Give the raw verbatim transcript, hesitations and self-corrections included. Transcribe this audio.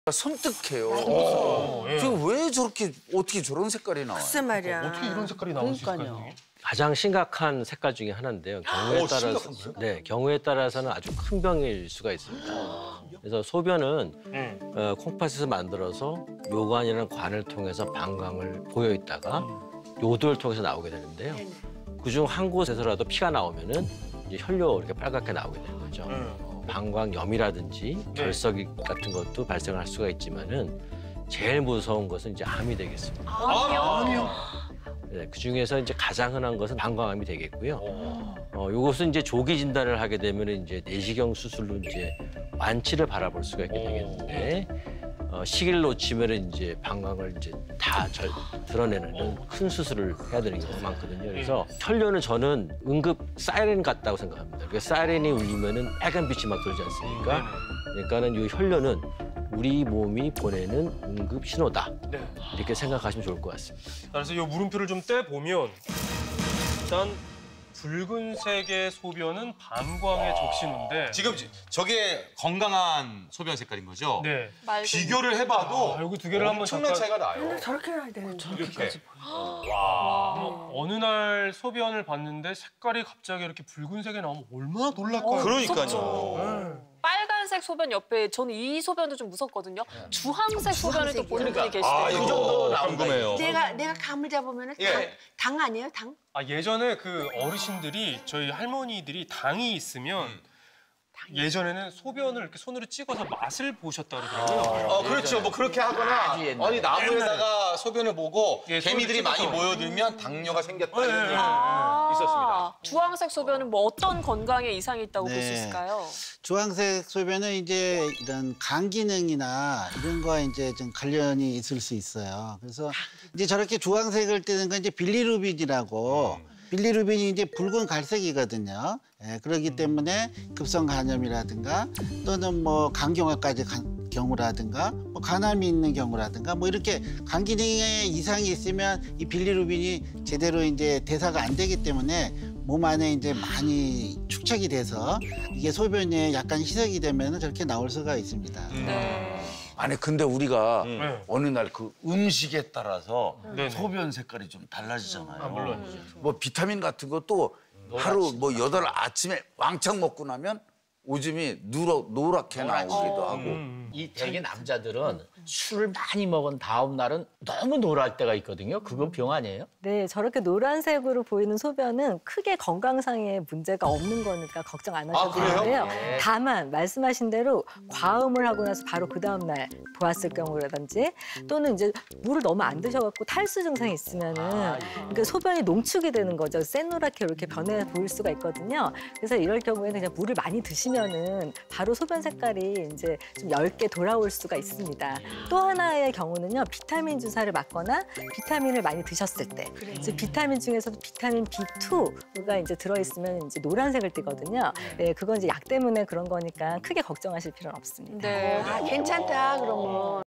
섬뜩해요. 어, 예. 지금 왜 저렇게 어떻게 저런 색깔이 나와요? 글쎄 말이야. 어떻게 이런 색깔이 나올 수 있을까요? 가장 심각한 색깔 중에 하나인데요. 경우에 오, 따라서 심각한가요? 네, 경우에 따라서는 아주 큰 병일 수가 있습니다. 그래서 소변은 음. 어, 콩팥에서 만들어서 요관이라는 관을 통해서 방광을 보여 있다가 요도를 통해서 나오게 되는데요. 그중 한 곳에서라도 피가 나오면은 이제 혈뇨 이렇게 빨갛게 나오게 되는 거죠. 어, 방광염이라든지 결석이 같은 것도 발생할 수가 있지만은 제일 무서운 것은 이제 암이 되겠습니다. 아니요. 네, 그 중에서 이제 가장 흔한 것은 방광암이 되겠고요. 어, 요것은 이제 조기 진단을 하게 되면 이제 내시경 수술로 이제 완치를 바라볼 수가 있게 되겠는데 어, 시기를 놓치면 이제 방광을 이제 다 절, 드러내는 큰 수술을 해야 되는 경우가 많거든요. 그래서 혈뇨는 저는 응급 사이렌 같다고 생각합니다. 그러니까 사이렌이 울리면은 빨간 빛이 막 돌지 않습니까? 그러니까는 이 혈뇨는 우리 몸이 보내는 응급 신호다. 네. 이렇게 생각하시면 좋을 것 같습니다. 그래서 이 물음표를 좀 떼보면 일단 붉은색의 소변은 방광의 적신호인데 지금 저게 건강한 소변 색깔인 거죠? 네. 비교를 해봐도 아, 여기 두 개를 한번 엄청난 잠깐... 차이가 나요. 저렇게 해야 되는데. 이렇게. 와. 어느 날 소변을 봤는데 색깔이 갑자기 이렇게 붉은색이 나오면 얼마나 놀랄까요? 그러니까요. 빨간색 소변 옆에 저는 이 소변도 좀 무섭거든요. 주황색 소변을 또 보는 분이 계시대요. 아, 그 정도로 궁금해요. 내가 내가 감을 잡으면 예. 당, 당 아니에요? 당? 아, 예전에 그 어르신들이 저희 할머니들이 당이 있으면 예전에는 소변을 이렇게 손으로 찍어서 맛을 보셨다 그러더라고요. 어, 그렇죠. 뭐 그렇게 하거나 아니 나무에다가 소변을 보고 예, 개미들이 소변을 많이 찍어서. 모여들면 당뇨가 생겼다 예, 이런 예, 얘기 예. 아, 주황색 소변은 뭐 어떤 건강에 이상이 있다고 볼 수 네. 있을까요? 주황색 소변은 이제 이런 간 기능이나 이런 거와 이제 좀 관련이 있을 수 있어요. 그래서 이제 저렇게 주황색을 띠는 건 이제 빌리루빈이라고 빌리루빈이 이제 붉은 갈색이거든요. 예, 그렇기 때문에 급성 간염이라든가 또는 뭐 간경화까지 간 경우라든가 뭐 간암이 있는 경우라든가 뭐 이렇게 간 기능에 이상이 있으면 이 빌리루빈이 제대로 이제 대사가 안 되기 때문에 몸 안에 이제 많이 축적이 돼서 이게 소변에 약간 희석이 되면 저렇게 나올 수가 있습니다. 네. 아니 근데 우리가 네. 어느 날 그 음식에 따라서 네네. 소변 색깔이 좀 달라지잖아요. 아, 물론이죠. 뭐 비타민 같은 것도 하루 뭐 여덟 아침에 왕창 먹고 나면 오줌이 누러, 노랗게 나오기도 하고. 음. 이 대개 남자들은 술을 많이 먹은 다음 날은 너무 노랄 때가 있거든요. 그건 병 아니에요? 네, 저렇게 노란색으로 보이는 소변은 크게 건강상의 문제가 없는 거니까 걱정 안 하셔도 아, 그래요? 되는데요. 다만 말씀하신 대로 과음을 하고 나서 바로 그 다음 날 보았을 경우라든지 또는 이제 물을 너무 안 드셔갖고 탈수 증상이 있으면은 그러니까 소변이 농축이 되는 거죠. 새노랗게 이렇게 변해 보일 수가 있거든요. 그래서 이럴 경우에는 그냥 물을 많이 드시면은 바로 소변 색깔이 이제 좀 엷게 돌아올 수가 있습니다. 또 하나의 경우는요, 비타민 주사를 맞거나 비타민을 많이 드셨을 때, 그래서 비타민 중에서도 비타민 비 투가 이제 들어있으면 이제 노란색을 띠거든요. 네, 그건 이제 약 때문에 그런 거니까 크게 걱정하실 필요는 없습니다. 네. 아, 괜찮다 그러면.